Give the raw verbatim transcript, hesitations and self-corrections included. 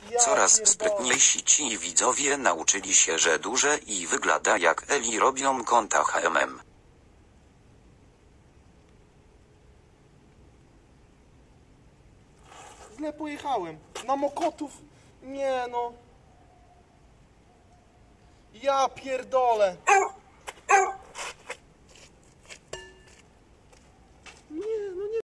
Ja Coraz pierdolę. sprytniejsi ci widzowie nauczyli się, że duże i wygląda jak Eli robią konta H M M. Źle pojechałem. Na Mokotów. Nie no. Ja pierdolę.